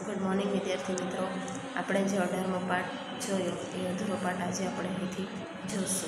Good morning વિદ્યાર્થી મિત્રો, આપણે જે 18મો પાઠ જોયો એ અધૂરો પાઠ આજે આપણે અહીંથી જોઈશું.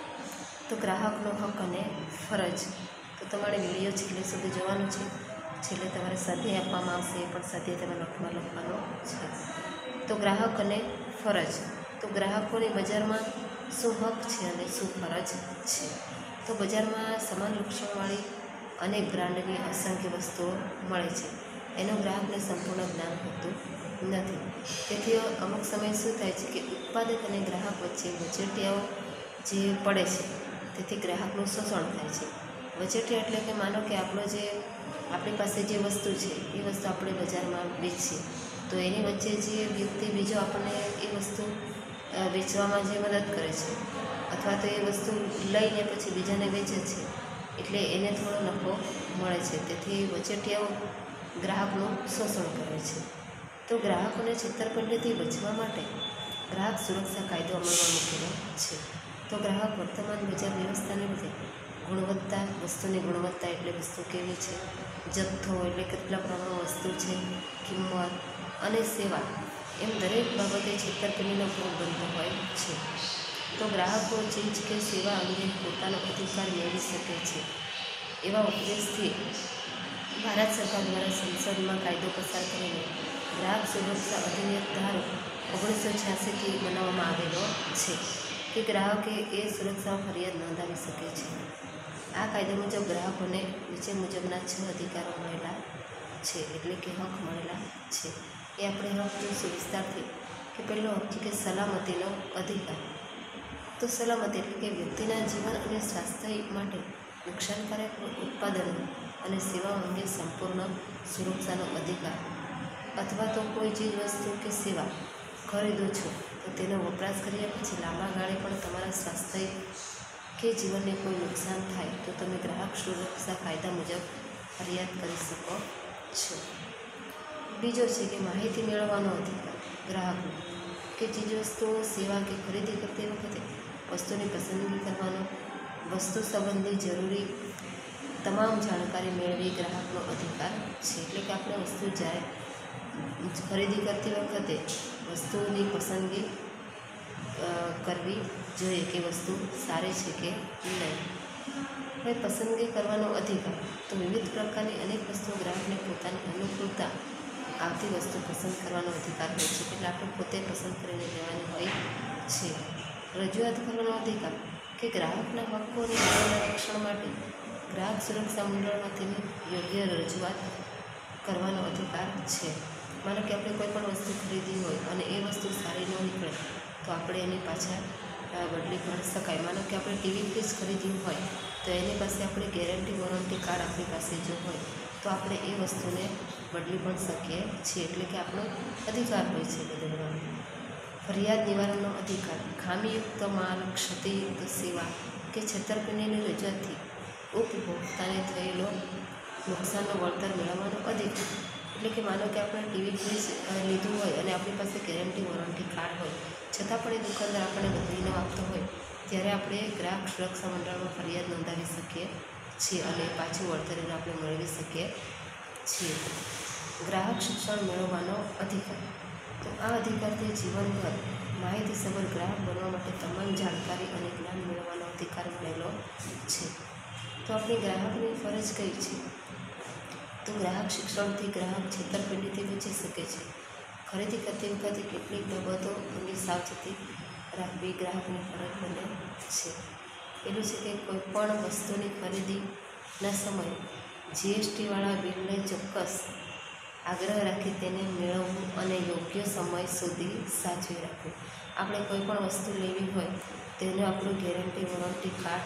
તો ગ્રાહકનો હક અને ફરજ. તો તમારે વિડીયો છેલ્લે સુધી જોવાનું છે. છેલ્લે તમારે સ્વાધ્યાય આપવામાં આવશે, એ પણ સ્વાધ્યાય તમે નોટમાં લખવાનો છે. તો ગ્રાહક અને ફરજ. તો ગ્રાહકોની બજારમાં શું હક છે અને શું ફરજ છે? તો બજારમાં સમાન લક્ષણવાળી અનેક બ્રાન્ડની અસંખ્ય વસ્તુઓ મળે છે. એનું ગ્રાહકને સંપૂર્ણ જ્ઞાન હોતું નથી. તેથી અમુક સમય શું થાય છે કે ઉત્પાદક અને ગ્રાહક વચ્ચે વચેટિયાઓ જે પડે છે, તેથી ગ્રાહકનું શોષણ થાય છે. વચેટિયા એટલે કે માનો કે આપણી પાસે જે વસ્તુ છે એ વસ્તુ આપણે બજારમાં વેચીએ, તો એની વચ્ચે જે વ્યક્તિ બીજો આપણને એ વસ્તુ વેચવામાં જે મદદ કરે છે, અથવા તો એ વસ્તુ લઈને પછી બીજાને વેચે છે, એટલે એને થોડો નફો મળે છે. તેથી વચેટિયાઓ ગ્રાહકનું શોષણ કરે છે. તો ગ્રાહકોને છેતરપિંડીથી બચવા માટે ગ્રાહક સુરક્ષા કાયદો અમલમાં મૂકેલો છે. તો ગ્રાહક વર્તમાન બજાર વ્યવસ્થાને લીધે ગુણવત્તા, વસ્તુની ગુણવત્તા એટલે વસ્તુ કેવી છે, જથ્થો એટલે કેટલા પ્રમાણમાં વસ્તુ છે, કિંમત અને સેવા, એમ દરેક બાબતે છેતરપિંડીનો ભોગ બનતો હોય છે. તો ગ્રાહકો ચીજ કે સેવા અંગે પોતાનો અધિકાર મેળવી શકે છે. એવા ઉદ્દેશથી ભારત સરકાર દ્વારા સંસદમાં કાયદો પસાર કરીને ગ્રાહક સુરક્ષા અધિનિયમ ધારો 1986થી બનાવવામાં આવેલો છે કે ગ્રાહકે એ સુરક્ષામાં ફરિયાદ નોંધાવી શકે છે. આ કાયદા મુજબ ગ્રાહકોને નીચે મુજબના 6 અધિકારો મળેલા છે, એટલે કે હક મળેલા છે. એ આપણે હક જોઈશું વિસ્તારથી. કે પહેલો હક છે કે સલામતીનો અધિકાર. તો સલામતી એટલે કે વ્યક્તિના જીવન અને સ્વાસ્થ્ય માટે નુકસાનકારક ઉત્પાદનો અને સેવાઓ અંગે સંપૂર્ણ સુરક્ષાનો અધિકાર. અથવા તો કોઈ ચીજ વસ્તુ કે સેવા ખરીદો છો, તો તેનો વપરાશ કર્યા પછી લાંબા ગાળે પણ તમારા સ્વાસ્થ્ય કે જીવનને કોઈ નુકસાન થાય તો તમે ગ્રાહક સુરક્ષા કાયદા મુજબ ફરિયાદ કરી શકો છો. બીજો છે કે માહિતી મેળવવાનો અધિકાર ગ્રાહકનો. કે ચીજવસ્તુઓ, સેવા કે ખરીદી કરતી વખતે વસ્તુની પસંદગી કરવાનો, વસ્તુ સંબંધી જરૂરી તમામ જાણકારી મેળવી ગ્રાહકનો અધિકાર છે. એટલે કે આપણે વસ્તુ જ્યારે ખરીદી કરતી વખતે વસ્તુની પસંદગી કરવી જોઈએ કે વસ્તુ સારી છે કે નહીં. હવે પસંદગી કરવાનો અધિકાર. તો વિવિધ પ્રકારની અનેક વસ્તુઓ ગ્રાહકને પોતાની અનુકૂળતા આવતી વસ્તુ પસંદ કરવાનો અધિકાર હોય છે, એટલે આપણે પોતે પસંદ કરીને લેવાની હોય છે. રજૂઆત કરવાનો અધિકાર. કે ગ્રાહકના હક્કો અને નિયમોના રક્ષણ માટે ગ્રાહક સુરક્ષા મંડળમાં તેની યોગ્ય રજૂઆત કરવાનો અધિકાર છે. માનો કે આપણે કોઈ પણ વસ્તુ ખરીદી હોય અને એ વસ્તુ સારી ન નીકળે તો આપણે એની પાછા બદલી કરી શકાય. માનો કે આપણે ટીવી ફ્રીજ ખરીદ્યું હોય તો એની પાસે આપણે ગેરંટી વોરંટી કાર્ડ આપણી પાસે જો હોય તો આપણે એ વસ્તુને બદલી પણ શકીએ છીએ. એટલે કે આપણો અધિકાર હોય છે બદલવાનો. ફરિયાદ નિવારણનો અધિકાર. ખામીયુક્ત માલ, ક્ષતિયુક્ત સેવા કે છેતરપિંડીની રજૂઆતથી ઉપભોક્તાને થયેલો નુકસાનનો વળતર મેળવવાનો અધિકાર. એટલે કે માનો કે આપણે ટીવી ફ્રીજ લીધું હોય અને આપણી પાસે ગેરંટી વોરંટી કાર્ડ હોય, છતાં પણ એ દુકાનદાર આપણને બદલી ન આપતો હોય, ત્યારે આપણે ગ્રાહક સુરક્ષા મંડળમાં ફરિયાદ નોંધાવી શકીએ છીએ અને પાછું વળતર એને આપણે મેળવી શકીએ છીએ. ગ્રાહક શિક્ષણ મેળવવાનો અધિકાર. તો આ અધિકારથી જીવનભર માહિતીસભર ગ્રાહક બનવા માટે તમામ જાણકારી અને જ્ઞાન મેળવવાનો અધિકાર મળેલો છે. તો આપણી ગ્રાહકની ફરજ કઈ છે? તો ગ્રાહક શિક્ષણથી ગ્રાહક છેતરપિંડીથી બચી શકે છે. ખરીદી કરતી વખતે કેટલીક બાબતો અંગે સાવચેતી રાખવી ગ્રાહકની ફરજ બને છે. પેલું છે કે કોઈપણ વસ્તુની ખરીદીના સમયે GSTવાળા બિલને ચોક્કસ આગ્રહ રાખી તેને મેળવવું અને યોગ્ય સમય સુધી સાચવી રાખવું. આપણે કોઈ પણ વસ્તુ લેવી હોય તેનું આપણું ગેરંટી વોરંટી કાર્ડ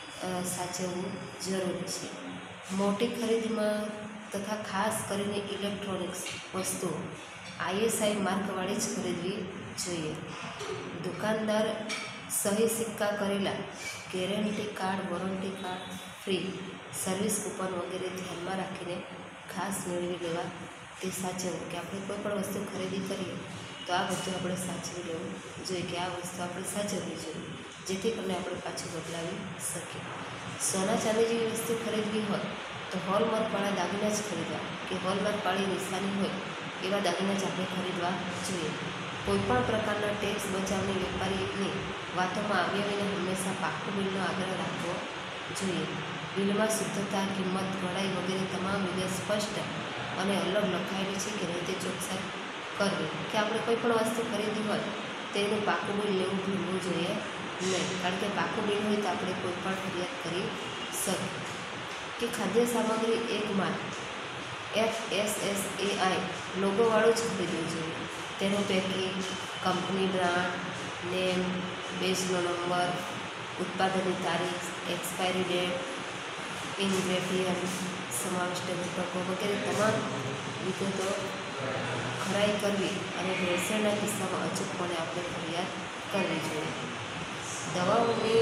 સાચવવું જરૂરી છે. મોટી ખરીદીમાં તથા ખાસ કરીને ઇલેક્ટ્રોનિક્સ વસ્તુઓ ISI માર્કવાળી જ ખરીદવી જોઈએ. દુકાનદાર સહી સિક્કા કરેલા guarantee card, warranty card, free service coupon વગેરે ધ્યાનમાં રાખીને ખાસ મેળવી લેવા. તે સાચવવું કે આપણે કોઈ પણ વસ્તુ ખરીદી કરીએ તો આ બધું આપણે સાચવી લેવું જોઈએ કે આ વસ્તુ આપણે સાચવવી જોઈએ, જેથી કરીને આપણે પાછું બદલાવી શકીએ. સોના ચાંદી જેવી વસ્તુ ખરીદવી હોય તો હોલમાર્કવાળા દાગીના જ ખરીદવા. કે હોલમાર્કવાળી નિશાની હોય એવા દાગીના જ આપણે ખરીદવા જોઈએ. કોઈપણ પ્રકારના ટેક્સ બચાવની વેપારીની વાતોમાં આવ્યા વિના હંમેશા પાકું બિલનો આગ્રહ રાખવો જોઈએ. બિલમાં શુદ્ધતા, કિંમત, પહોળાઈ વગેરે તમામ વિગત સ્પષ્ટ અને અલગ લખાયેલી છે કે નહીં તે ચોકસાઈ કરવી. કે આપણે કોઈ પણ વસ્તુ ખરીદી હોય તેનું પાકું બિલ લેવું ભૂલવું જોઈએ નહીં. કારણ કે પાકું બિલ હોય તો આપણે કોઈ પણ ફરિયાદ કરી શકીએ. કે ખાદ્ય સામગ્રી એક માલ FSSAI લોગોવાળું જ ખરીદવું જોઈએ. તેનું પેકિંગ, કંપની બ્રાન્ડ, નેમ, બેચનો નંબર, ઉત્પાદનની તારીખ, એક્સપાયરી ડેટ, ઇન્ગ્રેડિયન્ટ, સમાવિષ્ટ ઘટકો વગેરે તમામ વિગતો ખરાઈ કરવી અને ભેળસેળના કિસ્સામાં અચૂકપણે આપણે ફરિયાદ કરવી જોઈએ. દવાઓની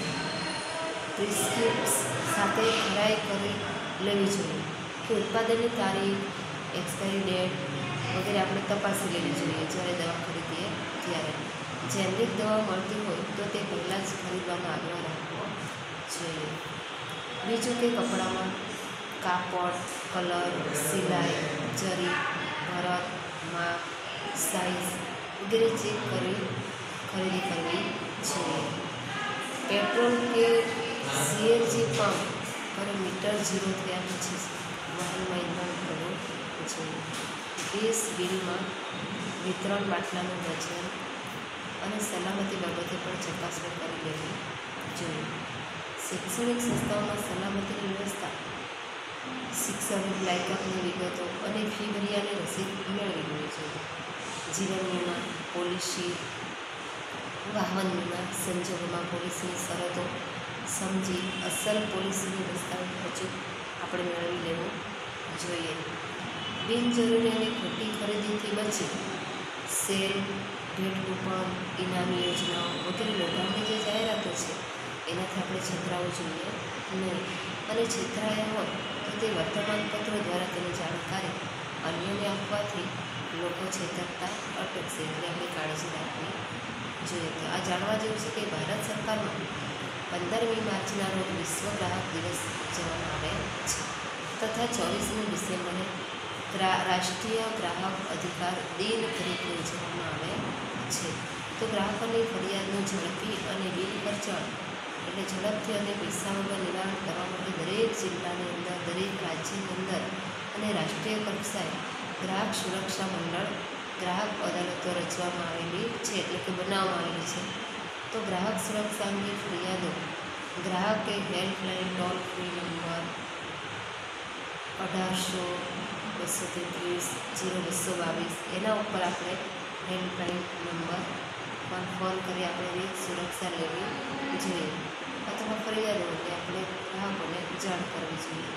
પ્રિસ્ક્રિપ્સ સાથે ખરાઈ કરી લેવી જોઈએ. કે ઉત્પાદનની તારીખ, એક્સપાયરી ડેટ વગેરે આપણે તપાસી લેવી જોઈએ જ્યારે દવા ખરીદીએ ત્યારે. જેનરિક દવા મળતી હોય તો તે પહેલાં જ ખરીદવાનો આગ્રહ રાખવો જોઈએ. બીજું કે કપડામાં કાપડ, કલર, સિલાઈ, જરી, ભરત, માપ, સાઇઝ વગેરે ચેક કરી ખરીદી કરવી જોઈએ. પેટ્રોલ કે CNG પંપ પર મીટર 0 થયા પછી વાહનમાં ઇંધણ ભરવું જોઈએ. ગેસ બિલમાં વિતરણ બાટલાનું વજન અને સલામતી બાબતે પણ ચકાસણી કરી લેવી જોઈએ. શૈક્ષણિક સંસ્થાઓમાં સલામતીની વ્યવસ્થા, શિક્ષણની લાયકાતની વિગતો અને ફી ભર્યાની રસીદ મેળવી લેવી જોઈએ. જીવન વીમા પોલિસી, વાહન વીમા સંજોગોમાં પોલિસીની શરતો સમજી અસલ પોલિસીની દસ્તાવેજ અચૂક આપણે મેળવી લેવું જોઈએ. બિનજરૂરી અને ખોટી ખરીદીથી બચી સેલ, ભેટ કૂપન, ઇનામી યોજનાઓ વગેરે લોભામણી જે જાહેરાતો છે એનાથી આપણે છેતરાવું જોઈએ નહીં. અને છેતરાયા હોય તો તે વર્તમાનપત્રો દ્વારા તેની જાણકારી અન્યને આપવાથી લોકો છેતરતા અટકશે. એટલે આપણે કાળજી રાખવી જોઈએ. તો આ જાણવા જેવું છે કે ભારત સરકારમાં 15મી માર્ચના રોજ વિશ્વ ગ્રાહક દિવસ ઉજવવામાં આવે છે તથા 24મી ડિસેમ્બરે રાષ્ટ્રીય ગ્રાહક અધિકાર દિન તરીકે ઉજવવામાં આવે છે. તો ગ્રાહકોની ફરિયાદનું ઝડપી અને બિલ ખર્ચાળ એટલે ઝડપથી અને પૈસા વગર નિવારણ કરવા માટે દરેક જિલ્લાની અંદર, દરેક રાજ્યની અંદર અને રાષ્ટ્રીય કક્ષાએ ગ્રાહક સુરક્ષા મંડળ ગ્રાહક અદાલતો રચવામાં આવેલી છે, એટલે કે બનાવવામાં આવેલી છે. તો ગ્રાહક સુરક્ષા અંગે ફરિયાદો ગ્રાહકે હેલ્પલાઇન ટોલ ફ્રી નંબર 1800-233-0222 એના ઉપર આપણે હેલ્પલાઇન નંબર પર ફોન કરી આપણે સુરક્ષા લેવી જોઈએ અથવા ફરિયાદોને આપણે ગ્રાહકોને જાણ કરવી જોઈએ.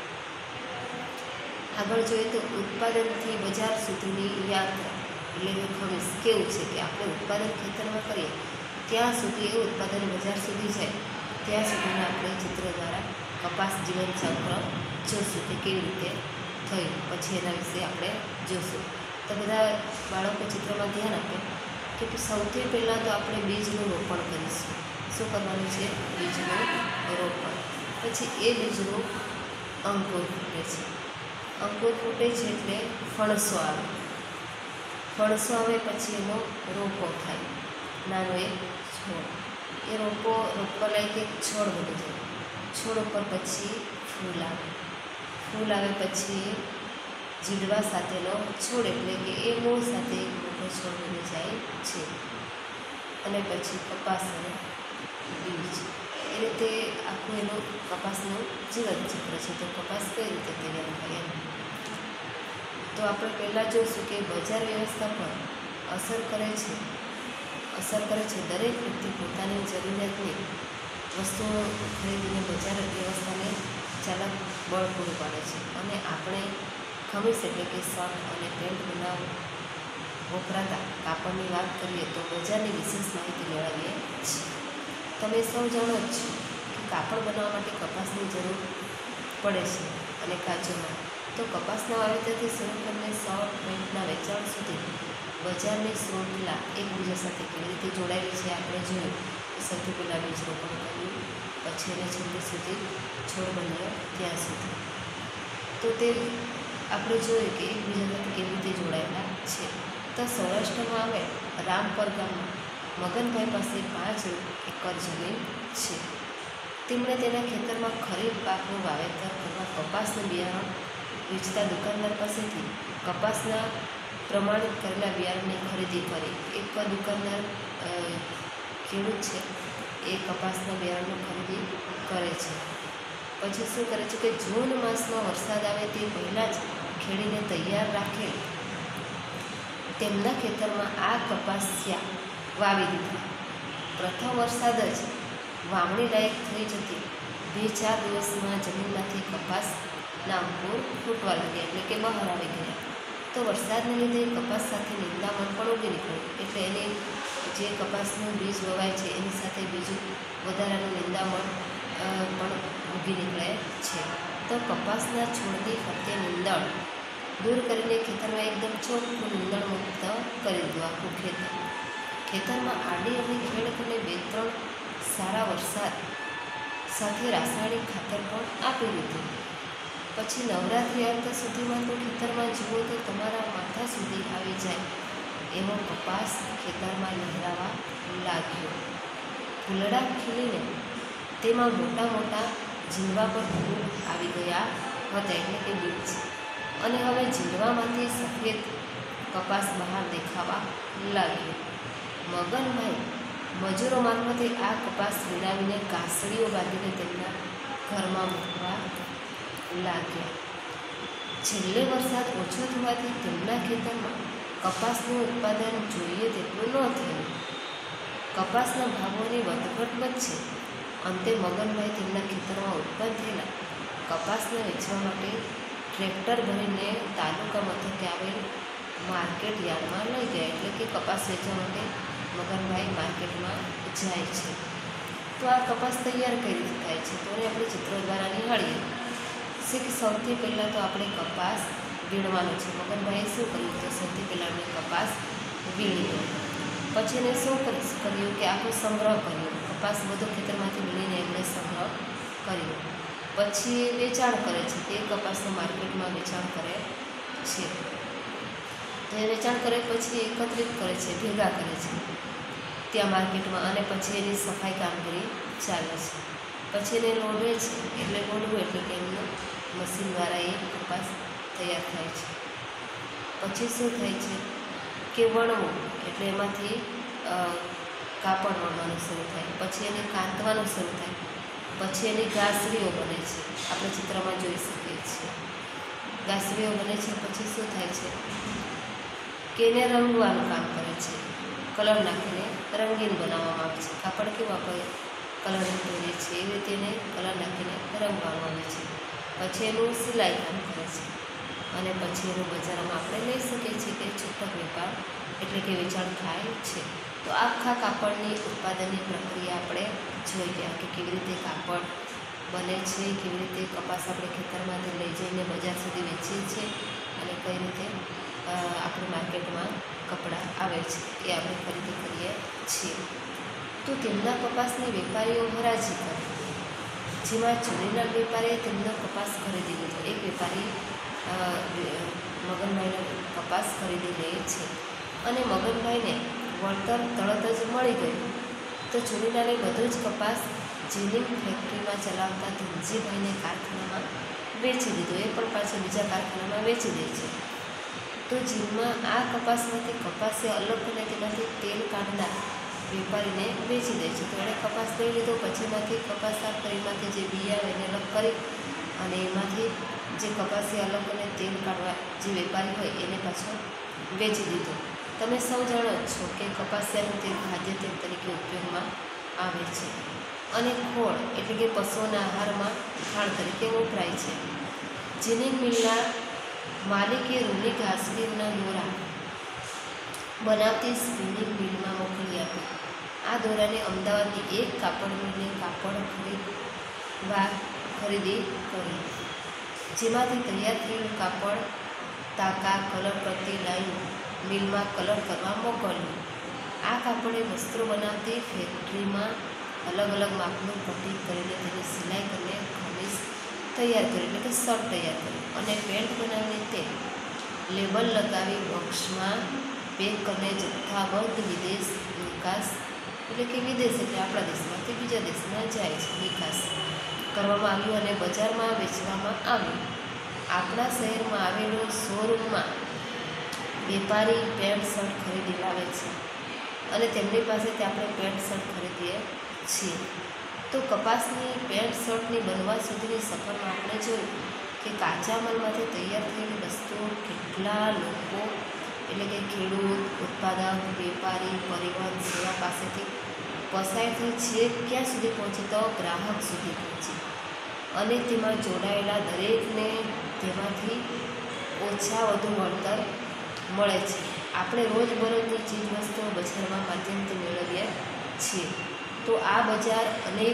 આગળ જોઈએ તો ઉત્પાદનથી બજાર સુધીની યાત્રા એટલે કે ખમીસ કેવું છે કે આપણે ઉત્પાદન ખેતરમાં કરીએ ત્યાં સુધી એ ઉત્પાદન બજાર સુધી જાય ત્યાં સુધીના આપણે ચિત્ર દ્વારા કપાસ જીવન ચક્ર જોશું કે કેવી રીતે થયું. પછી એના વિશે આપણે જોશું. તો બધા બાળકો ચિત્રમાં ધ્યાન આપે કે સૌથી પહેલાં તો આપણે બીજનું રોપણ કરીશું. શું કરવાનું છે? બીજનું રોપણ. પછી એ બીજનું અંકુર ફૂટે છે. અંકુર ફૂટે છે એટલે ફણસો આવે. ફણસો આવે પછી એનો રોપો થાય, નાનો એક છોડ. એ રોપવા લાયક એક છોડ બની જાય. છોડ ઉપર પછી ફૂલ આવે. ફૂલ આવે પછી જીડવા સાથેનો છોડ એટલે કે એ મૂળ સાથે એક મોટો છોડ બની જાય છે. અને પછી કપાસ અને બીજ એ રીતે આખું એનું કપાસનું જીવન ચક્ર છે. તો કપાસ કઈ રીતે તૈયાર થાય એમ. તો આપણે પહેલાં જોઈશું કે બજાર વ્યવસ્થા પર અસર કરે છે. દરેક વ્યક્તિ પોતાની જરૂરિયાતની વસ્તુઓ ખરીદીને બજાર વ્યવસ્થાને ચાલક બળ પૂરું પાડે છે. અને આપણે ખમીસ એટલે કે શર્ટ અને પેન્ટ બનાવવા વપરાતા કાપડની વાત કરીએ તો બજારની વિશેષ માહિતી મેળવીએ છીએ. તમે સૌ જાણો જ છો કે કાપડ બનાવવા માટે કપાસની જરૂર પડે છે અને કાચો માલ. તો કપાસના વાવેતરથી શરૂ કરીને શર્ટ પેન્ટના વેચાણ સુધી બજારની શૃંખલા એકબીજા સાથે કેવી રીતે જોડાયેલી છે આપણે જોયું. સૌથી પહેલાં બીજ રોપણ કર્યું, પછી એને છેલ્લે સુધી છોડ બન્યો ત્યાં સુધી. તો તે આપણે જોઈએ કે એકબીજા સાથે કેવી રીતે જોડાયેલા છે. તો સૌરાષ્ટ્રમાં આવે રામપર ગામમાં મગનભાઈ પાસે 5 એકર જમીન છે. તેમણે તેના ખેતરમાં ખરીફ પાકનું વાવેતર કરવા કપાસનું બિયારણ વેચતા દુકાનદાર પાસેથી કપાસના પ્રમાણિત કરેલા બિયારણની ખરીદી કરી. એક દુકાનદાર ખેડૂત છે એ કપાસના બિયારણની ખરીદી કરે છે. પછી શું કરે છે કે જૂન માસમાં વરસાદ આવે તે પહેલાં જ ખેડીને તૈયાર રાખેલ તેમના ખેતરમાં આ કપાસિયા વાવી દીધા. પ્રથમ વરસાદ જ વાવણી લાયક થઈ જતી 2-4 દિવસમાં જમીનમાંથી કપાસના અંકુર ફૂટવા લાગ્યા, એટલે કે બહાર આવી ગયા. તો વરસાદને લીધે કપાસ સાથે નિંદામણ પણ ઉગી નીકળ્યું, એટલે એની જે કપાસનું બીજ વવાય છે એની સાથે બીજું વધારાનું નિંદામણ પણ ઉગી નીકળે છે. તો કપાસના છોડની ફરતે નીંદણ દૂર કરીને ખેતરમાં એકદમ ચોખ્ખું નીંદણ મુક્ત કરી દીધું આખું ખેતર. ખેતરમાં આડી અવળી ખેડ કરીને 2-3 સારા વરસાદ સાથે રાસાયણિક ખાતર પણ આપી દીધું. પછી નવરાત્રિ આવતા સુધીમાં તો ખેતરમાં જુઓ તો તમારા માથા સુધી આવી જાય એવો કપાસ ખેતરમાં લહેરાવા લાગ્યો. ફૂલડા ખીલીને તેમાં મોટા મોટા ઝીંડવા પર ફૂલ આવી ગયા હતા, એટલે કે બીજ. અને હવે ઝીંડવામાંથી સફેદ કપાસ બહાર દેખાવા લાગ્યો. મગનભાઈ મજૂરો મારફતે આ કપાસ વીણાવીને કાસળીઓ બાંધીને તેમના ઘરમાં મૂકવા લાગ્યા. છેલ્લે વરસાદ ઓછો થવાથી તેમના ખેતરમાં કપાસનું ઉત્પાદન જોઈએ તેટલું ન થયું. કપાસના ભાવોની વધઘટ વચ્ચે અંતે મગનભાઈ તેમના ખેતરમાં ઉત્પન્ન થયેલા કપાસને વેચવા માટે ટ્રેક્ટર ભરીને તાલુકા મથકે આવેલ માર્કેટ યાર્ડમાં લઈ ગયા. એટલે કે કપાસ વેચવા માટે મગનભાઈ માર્કેટમાં જાય છે. તો આ કપાસ તૈયાર કઈ રીતે થાય છે તો આપણે ચિત્રો દ્વારા નિહાળીએ. સૌથી પહેલાં તો આપણે કપાસ વીણવાનો છે. મગનભાઈએ શું કર્યું તો સૌથી પહેલાં આપણે કપાસ વીણ્યો. પછી એને શું કર્યું કે આખો સંગ્રહ કર્યો. કપાસ બધો ખેતરમાંથી વીણીને એમને સંગ્રહ કર્યો. પછી વેચાણ કરે છે, તે કપાસનું માર્કેટમાં વેચાણ કરે છે. તો એ વેચાણ કરે પછી એકત્રિત કરે છે, ભેગા કરે છે ત્યાં માર્કેટમાં, અને પછી એની સફાઈ કામગીરી ચાલે છે. પછી એને લોઢે છે, એટલે લોઢવું એટલે કે એમનું મશીન દ્વારા એ કપાસ તૈયાર થાય છે. પછી શું થાય છે કે વણવું, એટલે એમાંથી કાપડ વણવાનું શરૂ થાય. પછી એને કાંતવાનું શરૂ થાય. પછી એની ગાસડીઓ બને છે, આપણે ચિત્રમાં જોઈ શકીએ છીએ. ગાસડીઓ બને છે. પછી શું થાય છે કે એને રંગવાનું કામ કરે છે. કલર નાખીને રંગીન બનાવવામાં આવે છે. કાપડ કેવું આપણે કલરિંગ કરીએ છીએ એવી રીતે એને કલર નાખીને રંગવામાં આવે છે. પછી એનું સિલાઈ કામ કરે છે, અને પછી એનું બજારમાં આપણે લઈ શકીએ છીએ કે છૂટક વેપાર એટલે કે વેચાણ થાય છે. તો આખા કાપડની ઉત્પાદનની પ્રક્રિયા આપણે જોઈ ગયા કે કેવી રીતે કાપડ બને છે, કેવી રીતે કપાસ આપણે ખેતરમાંથી લઈ જઈને બજાર સુધી વેચીએ છીએ, અને કઈ રીતે આપણે માર્કેટમાં કપડાં આવે છે એ આપણે ખરીદી કરીએ છીએ. તો તેમના કપાસની વેપારીઓ હરાજી કરે, જેમાં ચૂડીલાલ વેપારીએ તેમનો કપાસ ખરીદી લીધો. એક વેપારી મગનભાઈનો કપાસ ખરીદી લે છે, અને મગનભાઈને વળતર તરત જ મળી ગયું. તો ચૂડીલાલે બધો જ કપાસ જીનિંગ ફેક્ટરીમાં ચલાવતા ધનજીભાઈને કારખાનામાં વેચી દીધો. એ પણ પાછળ બીજા કારખાનામાં વેચી દે છે. તો જીનમાં આ કપાસમાંથી કપાસે અલગ કરીને તેમાંથી તેલ કાઢનાર વેપારીને વેચી દે છે. તો એણે કપાસ લઈ લીધો, પછી એમાંથી કપાસ સાફ કરી એમાંથી જે બી આવે એને અલગ કરી, અને એમાંથી જે કપાસે અલગ કરીને તેલ કાઢવા જે વેપારી હોય એને પાછો વેચી દીધો. તમે સૌ જાણો જ છો કે કપાસિયાનું તેલ ખાદ્ય તેલ તરીકે ઉપયોગમાં આવે છે, અને ખોળ એટલે કે પશુઓના આહારમાં ખાણ તરીકે વપરાય છે. જીનિંગ મિલના માલિકે રૂની ઘાસડીના દોરા બનાવતી સ્પિનિંગ મિલમાં મોકલી આપી. આ દોરાને અમદાવાદની એક કાપડ મિલને કાપડ ખરીદી કરી, જેમાંથી તૈયાર થયેલું કાપડ તાકા કલર કરતી લાઈન મિલમાં કલર કરવા મોકલ્યું. આ કાપડે વસ્ત્રો બનાવતી ફેક્ટરીમાં અલગ અલગ માપનું કટિંગ કરીને તેની સિલાઈ કરીને ખમીસ તૈયાર કર્યું, એટલે કે શર્ટ તૈયાર કર્યું અને પેન્ટ બનાવીને તે લેબલ લગાવી બોક્સમાં પેક કરીને જથ્થાબદ્ધ વિદેશ નિકાસ, એટલે કે વિદેશ એટલે આપણા દેશમાંથી બીજા દેશમાં જાય છે, નિકાસ કરવામાં આવ્યું અને બજારમાં વેચવામાં આવ્યું. આપણા શહેરમાં આવેલો શોરૂમમાં વેપારી પેન્ટ શર્ટ ખરીદી લાવે છે અને તેમની પાસેથી આપણે પેન્ટ શર્ટ ખરીદીએ છીએ. તો કપાસની પેન્ટ શર્ટની બનવા સુધીની સફરમાં આપણે જોયું કે કાચા માલમાંથી તૈયાર થયેલી વસ્તુઓ કેટલા લોકો, એટલે કે ખેડૂત, ઉત્પાદક, વેપારી, પરિવહન સેવા પાસેથી પસાર થઈ છે, ક્યાં સુધી પહોંચે તો ગ્રાહક સુધી પહોંચે અને તેમાં જોડાયેલા દરેકને તેમાંથી ઓછા વધુ વળતર મળે છે. આપણે રોજબરોજની ચીજવસ્તુઓ બજારમાં માધ્યમથી મેળવીએ છીએ. તો આ બજાર અનેક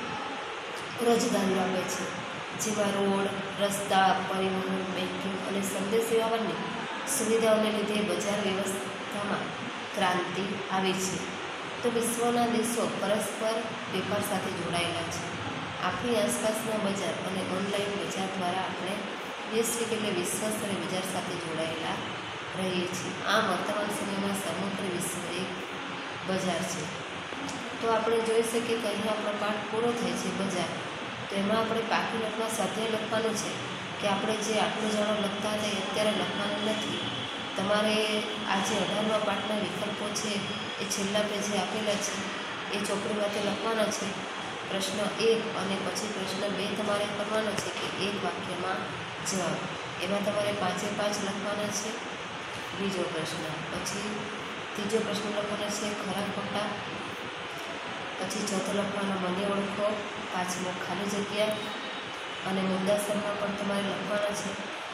રોજગારીઓ આપે છે, જેમાં રોડ, રસ્તા, પરિવહન, બેન્કિંગ અને સંદેશ વ્યવહારની સુવિધાઓને લીધે બજાર વ્યવસ્થામાં ક્રાંતિ આવી છે. તો વિશ્વના દેશો પરસ્પર વેપાર સાથે જોડાયેલા છે. આપણી આસપાસના બજાર અને ઓનલાઈન બજાર દ્વારા આપણે વૈશ્વિક એટલે વિશ્વ સ્તરે બજાર સાથે જોડાયેલા રહીએ છીએ. આ વર્તમાન સમયમાં સમગ્ર વિશ્વ એક બજાર છે. તો આપણે જોઈ શકીએ કે અહીંયા આપણો પાઠ પૂરો થાય છે બજાર. તો એમાં આપણે પાકી નોટમાં સ્વાધ્યાય લખવાનું છે કે આપણે જે આટલું જાણો લખતા હતા એ અત્યારે લખવાનું નથી. તમારે આ જે 18મા પાઠના વિકલ્પો છે એ છેલ્લા પેજે આપેલા છે, એ ચોપડીમાંથી લખવાના છે. પ્રશ્ન 1 અને પછી પ્રશ્ન 2 તમારે કરવાનો છે કે એક વાક્યમાં જવાબ. એમાં તમારે 5 લખવાના છે. બીજો પ્રશ્ન, પછી ત્રીજો પ્રશ્ન લખવાનો છે ખરા ખોટા, પછી ચોથો લખવાનો મને ઓળખો, 5મો ખાલી જગ્યા અને મુદ્દાસરમાં પણ તમારે લખવાના છે.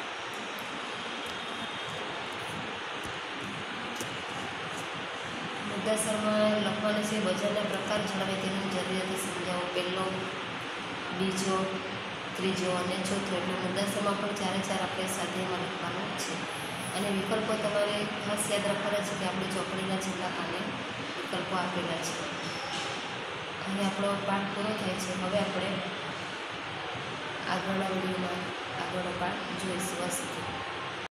મુદ્દાસરમાં લખવાના છે બજારના પ્રકાર જણાવે તેની જરૂરિયાત સમજાવો, પહેલો, બીજો, ત્રીજો અને ચોથો. એટલે મુદ્દાસરમાં પણ 4 આપણે સ્વાધ્યાયમાં લખવાનું છે. અને વિકલ્પો તમારે ખાસ યાદ રાખવાના છે કે આપણે ચોપડીના છેલ્લા પાને વિકલ્પો આપેલા છે. અને આપણો પાઠ પૂરો થાય છે. હવે આપણે આગળના વિડીયોમાં આગળનો પાઠ જોઈશું.